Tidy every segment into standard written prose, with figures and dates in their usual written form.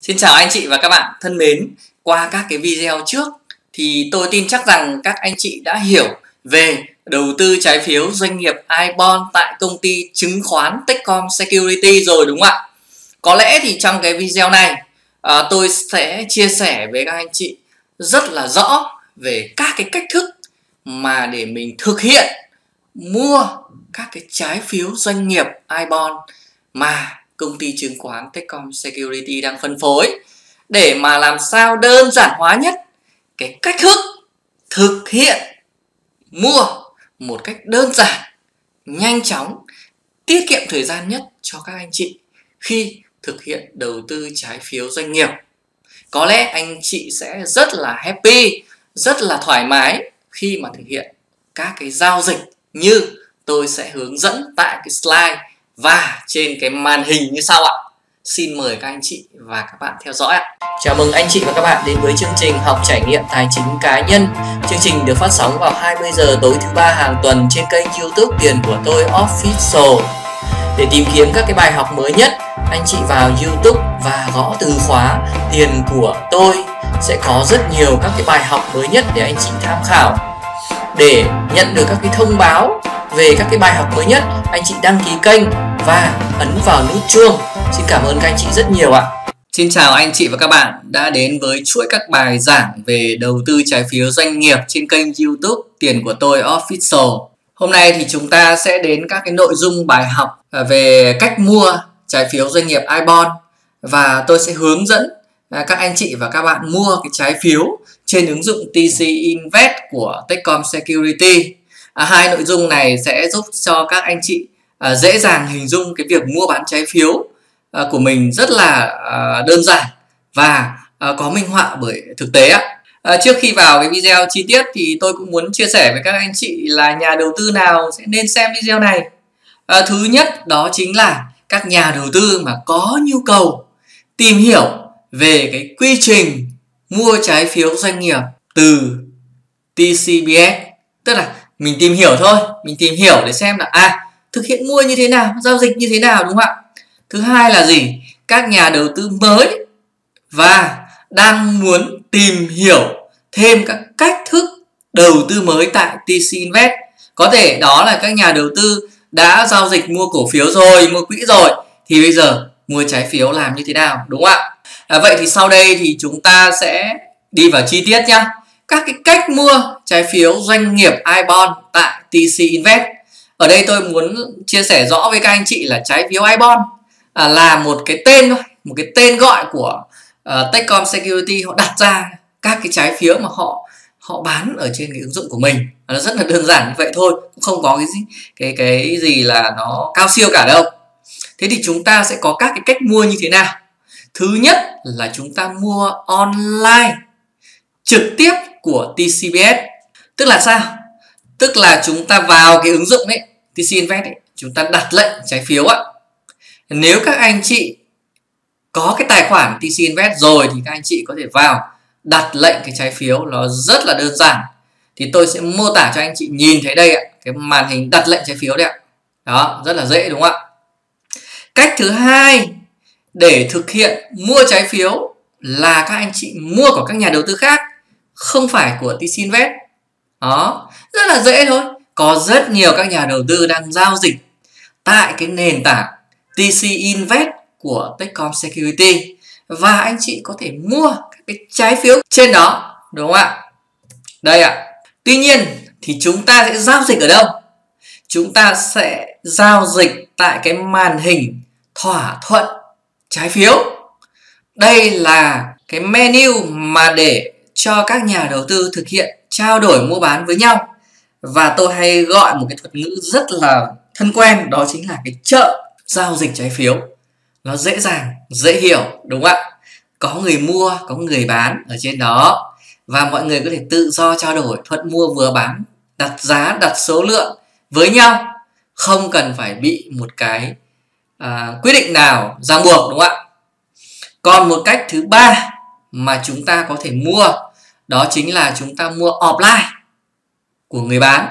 Xin chào anh chị và các bạn thân mến. Qua các cái video trước thì tôi tin chắc rằng các anh chị đã hiểu về đầu tư trái phiếu doanh nghiệp iBond tại công ty chứng khoán Techcom Security rồi đúng không ạ? Có lẽ thì trong cái video này tôi sẽ chia sẻ với các anh chị rất là rõ về các cái cách thức mà để mình thực hiện mua các cái trái phiếu doanh nghiệp iBond mà công ty chứng khoán Techcom Security đang phân phối, để mà làm sao đơn giản hóa nhất cái cách thức thực hiện mua một cách đơn giản, nhanh chóng, tiết kiệm thời gian nhất cho các anh chị khi thực hiện đầu tư trái phiếu doanh nghiệp. Có lẽ anh chị sẽ rất là happy, rất là thoải mái khi mà thực hiện các cái giao dịch như tôi sẽ hướng dẫn tại cái slide và trên cái màn hình như sau ạ. Xin mời các anh chị và các bạn theo dõi ạ. Chào mừng anh chị và các bạn đến với chương trình học trải nghiệm tài chính cá nhân. Chương trình được phát sóng vào 20 giờ tối thứ ba hàng tuần trên kênh YouTube Tiền của tôi Official. Để tìm kiếm các cái bài học mới nhất, anh chị vào YouTube và gõ từ khóa Tiền của tôi, sẽ có rất nhiều các cái bài học mới nhất để anh chị tham khảo. Để nhận được các cái thông báo về các cái bài học mới nhất, anh chị đăng ký kênh và ấn vào nút chuông. Xin cảm ơn các anh chị rất nhiều ạ. Xin chào anh chị và các bạn đã đến với chuỗi các bài giảng về đầu tư trái phiếu doanh nghiệp trên kênh YouTube Tiền của tôi Official. Hôm nay thì chúng ta sẽ đến các cái nội dung bài học về cách mua trái phiếu doanh nghiệp iBond, và tôi sẽ hướng dẫn các anh chị và các bạn mua cái trái phiếu trên ứng dụng TC Invest của Techcom Security. Hai nội dung này sẽ giúp cho các anh chị dễ dàng hình dung cái việc mua bán trái phiếu của mình rất là đơn giản và có minh họa bởi thực tế ạ. Trước khi vào cái video chi tiết thì tôi cũng muốn chia sẻ với các anh chị là nhà đầu tư nào sẽ nên xem video này. Thứ nhất đó chính là các nhà đầu tư mà có nhu cầu tìm hiểu về cái quy trình mua trái phiếu doanh nghiệp từ TCBS. Tức là mình tìm hiểu thôi, mình tìm hiểu để xem là thực hiện mua như thế nào, giao dịch như thế nào, đúng không ạ? Thứ hai là gì? Các nhà đầu tư mới và đang muốn tìm hiểu thêm các cách thức đầu tư mới tại TC Invest. Có thể đó là các nhà đầu tư đã giao dịch mua cổ phiếu rồi, mua quỹ rồi, thì bây giờ mua trái phiếu làm như thế nào, đúng không ạ? Vậy thì sau đây thì chúng ta sẽ đi vào chi tiết nhé. Các cái cách mua trái phiếu doanh nghiệp iBond tại TC Invest. Ở đây tôi muốn chia sẻ rõ với các anh chị là trái phiếu iBond là một cái tên thôi, một cái tên gọi của Techcom Security. Họ đặt ra các cái trái phiếu mà họ bán ở trên cái ứng dụng của mình. Nó rất là đơn giản như vậy thôi, cũng không có cái gì là nó cao siêu cả đâu. Thế thì chúng ta sẽ có các cái cách mua như thế nào. Thứ nhất là chúng ta mua online trực tiếp của TCBS. Tức là sao? Tức là chúng ta vào cái ứng dụng ấy, TC Invest ấy, chúng ta đặt lệnh trái phiếu ạ. Nếu các anh chị có cái tài khoản TC Invest rồi thì các anh chị có thể vào đặt lệnh cái trái phiếu, nó rất là đơn giản. Thì tôi sẽ mô tả cho anh chị nhìn thấy đây ạ, cái màn hình đặt lệnh trái phiếu đấy ạ. Đó, rất là dễ đúng không ạ? Cách thứ hai để thực hiện mua trái phiếu là các anh chị mua của các nhà đầu tư khác, không phải của TC Invest. Đó, rất là dễ thôi. Có rất nhiều các nhà đầu tư đang giao dịch tại cái nền tảng TC Invest của Techcom Security, và anh chị có thể mua các cái trái phiếu trên đó, đúng không ạ? Đây ạ. Tuy nhiên thì chúng ta sẽ giao dịch ở đâu? Chúng ta sẽ giao dịch tại cái màn hình thỏa thuận trái phiếu. Đây là cái menu mà để cho các nhà đầu tư thực hiện trao đổi mua bán với nhau. Và tôi hay gọi một cái thuật ngữ rất là thân quen, đó chính là cái chợ giao dịch trái phiếu. Nó dễ dàng, dễ hiểu, đúng không ạ? Có người mua, có người bán ở trên đó, và mọi người có thể tự do trao đổi, thuận mua vừa bán, đặt giá, đặt số lượng với nhau, không cần phải bị một cái quyết định nào ràng buộc, đúng không ạ? Còn một cách thứ ba mà chúng ta có thể mua, đó chính là chúng ta mua offline của người bán.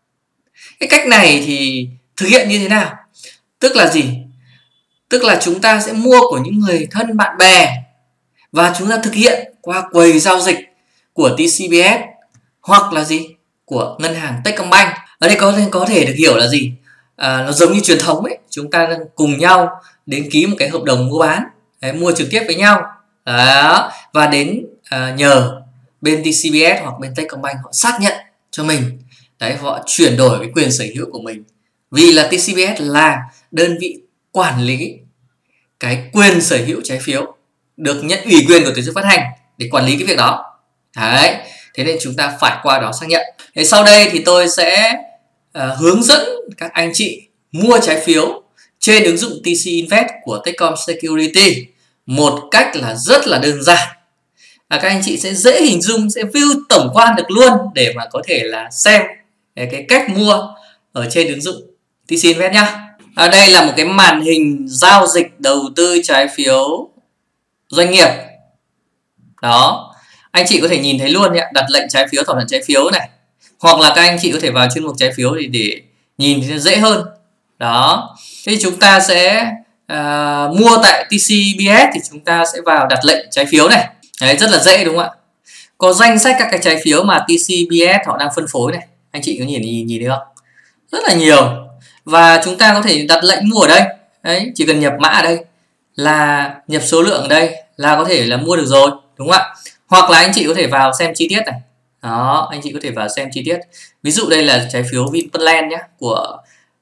Cái cách này thì thực hiện như thế nào? Tức là gì? Tức là chúng ta sẽ mua của những người thân bạn bè và chúng ta thực hiện qua quầy giao dịch của TCBS hoặc là gì của ngân hàng Techcombank. Ở đây có thể được hiểu là gì? Nó giống như truyền thống ấy, chúng ta cùng nhau đến ký một cái hợp đồng mua bán, đấy, mua trực tiếp với nhau đó, và đến nhờ bên TCBS hoặc bên Techcombank họ xác nhận cho mình, đấy, họ chuyển đổi cái quyền sở hữu của mình, vì là TCBS là đơn vị quản lý cái quyền sở hữu trái phiếu, được nhận ủy quyền của tổ chức phát hành để quản lý cái việc đó. Đấy, thế nên chúng ta phải qua đó xác nhận. Thế sau đây thì tôi sẽ hướng dẫn các anh chị mua trái phiếu trên ứng dụng TC Invest của Techcom Security một cách là rất là đơn giản. Các anh chị sẽ dễ hình dung, sẽ view tổng quan được luôn để mà có thể là xem cái cách mua ở trên ứng dụng TC Invest nhá. Đây là một cái màn hình giao dịch đầu tư trái phiếu doanh nghiệp. Đó, anh chị có thể nhìn thấy luôn nhé, đặt lệnh trái phiếu, thỏa thuận trái phiếu này. Hoặc là các anh chị có thể vào chuyên mục trái phiếu để nhìn thì dễ hơn. Đó, thế chúng ta sẽ mua tại TCBS thì chúng ta sẽ vào đặt lệnh trái phiếu này. Đấy, rất là dễ đúng không ạ? Có danh sách các cái trái phiếu mà TCBS họ đang phân phối này. Anh chị có nhìn thấy không? Rất là nhiều. Và chúng ta có thể đặt lệnh mua ở đây. Đấy, chỉ cần nhập mã ở đây là nhập số lượng ở đây là có thể là mua được rồi, đúng không ạ? Hoặc là anh chị có thể vào xem chi tiết này. Đó, anh chị có thể vào xem chi tiết. Ví dụ đây là trái phiếu Vinpearl nhé, của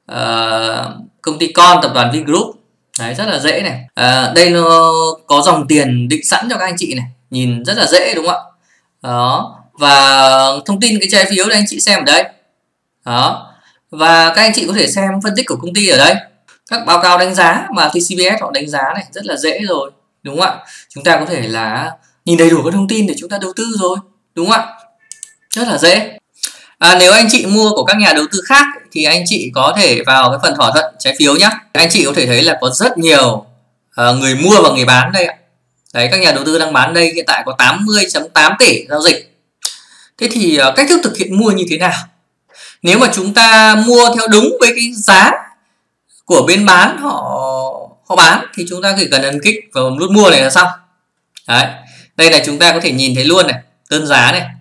công ty con tập đoàn Vingroup. Đấy, rất là dễ này. Đây nó có dòng tiền định sẵn cho các anh chị này, nhìn rất là dễ đúng không ạ? Đó, và thông tin cái trái phiếu đây anh chị xem ở đây. Đó, và các anh chị có thể xem phân tích của công ty ở đây, các báo cáo đánh giá mà TCBS họ đánh giá này, rất là dễ rồi, đúng không ạ? Chúng ta có thể là nhìn đầy đủ các thông tin để chúng ta đầu tư rồi, đúng không ạ? Rất là dễ. Nếu anh chị mua của các nhà đầu tư khác thì anh chị có thể vào cái phần thỏa thuận trái phiếu nhé. Anh chị có thể thấy là có rất nhiều người mua và người bán đây ạ. Đấy, các nhà đầu tư đang bán đây, hiện tại có 80,8 tỷ giao dịch. Thế thì cách thức thực hiện mua như thế nào? Nếu mà chúng ta mua theo đúng với cái giá của bên bán họ bán thì chúng ta chỉ cần ấn kích vào nút mua này là xong. Đấy, đây là chúng ta có thể nhìn thấy luôn này, đơn giá này.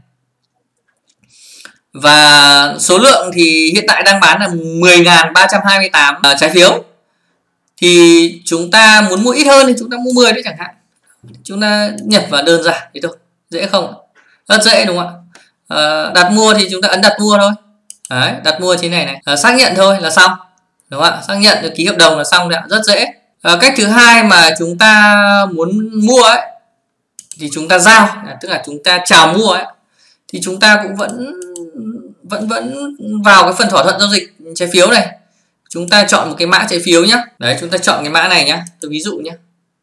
Và số lượng thì hiện tại đang bán là 10.328 trái phiếu. Thì chúng ta muốn mua ít hơn thì chúng ta mua 10 đấy chẳng hạn. Chúng ta nhập vào đơn giản thế thôi, dễ không? Rất dễ đúng không ạ? Đặt mua thì chúng ta ấn đặt mua thôi. Đấy, đặt mua thế này xác nhận thôi là xong, đúng không ạ? Xác nhận được, ký hợp đồng là xong đấy ạ, rất dễ. Cách thứ hai mà chúng ta muốn mua ấy thì chúng ta giao, tức là chúng ta chào mua ấy, thì chúng ta cũng vẫn vào cái phần thỏa thuận giao dịch trái phiếu này, chúng ta chọn một cái mã trái phiếu nhé. Đấy, chúng ta chọn cái mã này nhé, tôi ví dụ nhé.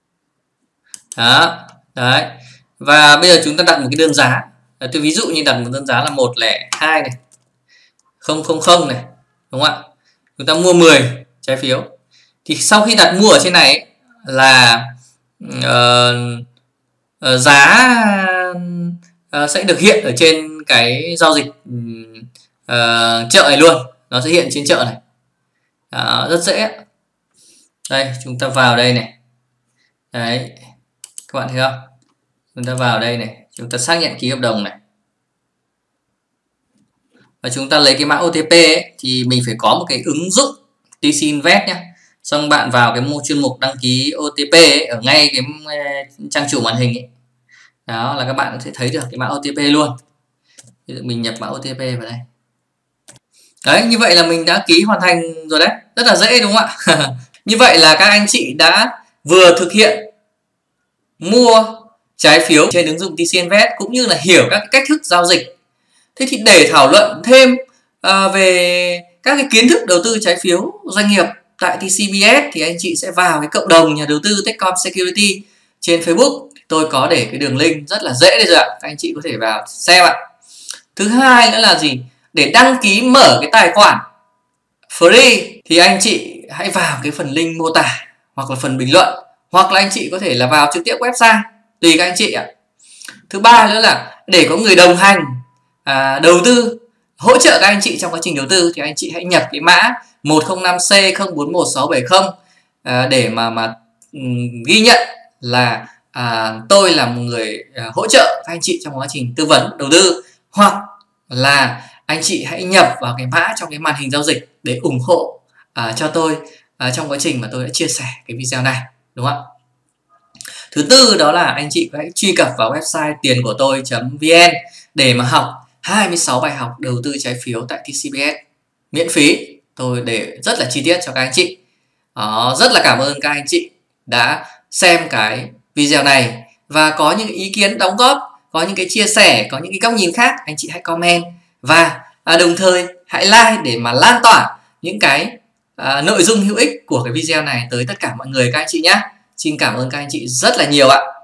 Đó, đấy, và bây giờ chúng ta đặt một cái đơn giá. Đấy, tôi ví dụ như đặt một đơn giá là 102 này, 000 này, đúng không ạ? Chúng ta mua 10 trái phiếu. Thì sau khi đặt mua ở trên này ấy, là giá sẽ được hiện ở trên cái giao dịch chợ này luôn, nó sẽ hiện trên chợ này. Rất dễ. Đây, chúng ta vào đây này. Đấy, các bạn thấy không? Chúng ta vào đây này, chúng ta xác nhận ký hợp đồng này. Và chúng ta lấy cái mã OTP ấy, thì mình phải có một cái ứng dụng TC Invest nhé. Xong bạn vào cái chuyên mục đăng ký OTP ấy, ở ngay cái trang chủ màn hình ấy. Đó là các bạn sẽ thấy được cái mã OTP luôn. Ví dụ mình nhập mã OTP vào đây. Đấy, như vậy là mình đã ký hoàn thành rồi đấy. Rất là dễ đúng không ạ? Như vậy là các anh chị đã vừa thực hiện mua trái phiếu trên ứng dụng TC Invest cũng như là hiểu các cách thức giao dịch. Thế thì để thảo luận thêm về các cái kiến thức đầu tư trái phiếu doanh nghiệp tại TCBS thì anh chị sẽ vào cái cộng đồng nhà đầu tư Techcom Security trên Facebook. Tôi có để cái đường link rất là dễ đây rồi ạ. Các anh chị có thể vào xem ạ. Thứ hai nữa là gì? Để đăng ký mở cái tài khoản free thì anh chị hãy vào cái phần link mô tả hoặc là phần bình luận, hoặc là anh chị có thể là vào trực tiếp website, tùy các anh chị ạ. Thứ ba nữa là để có người đồng hành đầu tư, hỗ trợ các anh chị trong quá trình đầu tư thì anh chị hãy nhập cái mã 105C041670 để mà ghi nhận là tôi là một người hỗ trợ các anh chị trong quá trình tư vấn đầu tư, hoặc là anh chị hãy nhập vào cái mã trong cái màn hình giao dịch để ủng hộ cho tôi trong quá trình mà tôi đã chia sẻ cái video này, đúng không ạ? Thứ tư đó là anh chị hãy truy cập vào website tiền của tôi.vn để mà học 26 bài học đầu tư trái phiếu tại TCBS miễn phí. Tôi để rất là chi tiết cho các anh chị. Rất là cảm ơn các anh chị đã xem cái video này, và có những ý kiến đóng góp, có những cái chia sẻ, có những cái góc nhìn khác, anh chị hãy comment, và đồng thời hãy like để mà lan tỏa những cái nội dung hữu ích của cái video này tới tất cả mọi người các anh chị nhé. Xin cảm ơn các anh chị rất là nhiều ạ.